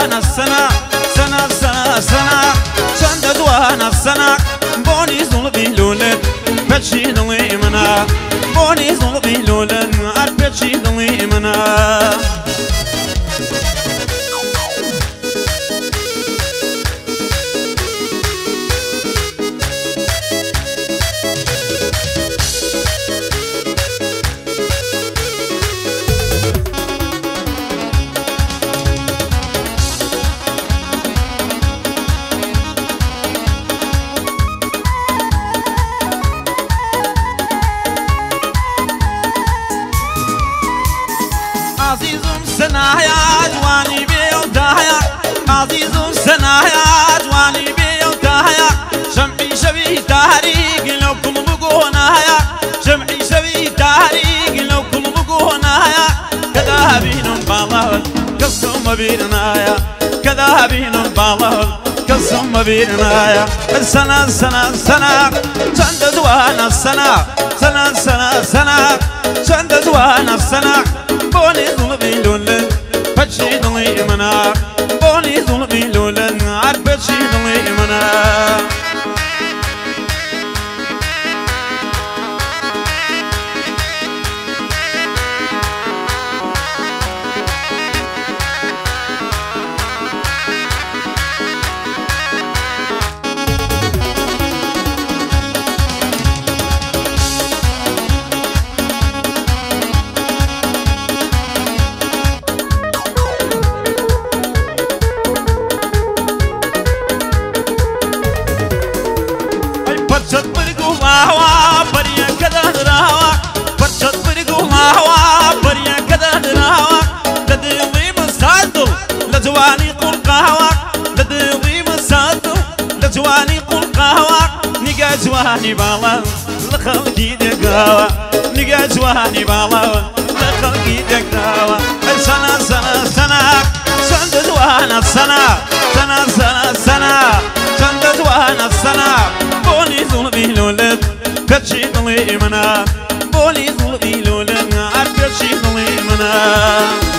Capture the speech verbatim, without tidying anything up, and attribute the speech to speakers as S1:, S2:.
S1: دوانا السنة سنة سنة سنة چند دوانا السنة بوني زلبي لولد بچي دلي منا بوني زلبي لولد عر بچي دلي منا عزيزم سنايا جواني بيوتايا عزيزم سنايا جواني بيوتايا شمعي شبي تاريخ لو كل بقونايا شمعي شبي تاريخ لو كل بقونايا كذا بينهم بالله قسم بينايا كذا بينهم بالله قسم بينايا السنة سنة سنة چند دوانا السنة سنة سنة سنة چند دوانا السنة بوني ظلمي لولن بچي دلي منا بوني ظلمي لولن عر بچي دلي منا فرشت برقو هوا بريا كذا دراوا فرشت برقو هوا بريا كذا دراوا لدي مسادو لجواني قول قهوة لدي مسادو لجواني قول قهوة نيجا جواني بالا لخلقي دقاوة نيجا جواني بالا لخلقي دقاوة سنة سنة سنة سنة دوانا السنة سنة سنة سنة سنة دوانا السنة بوني ظلمي لولد بچي دلي منا بوني ظلمي لولد عر بچي دلي منا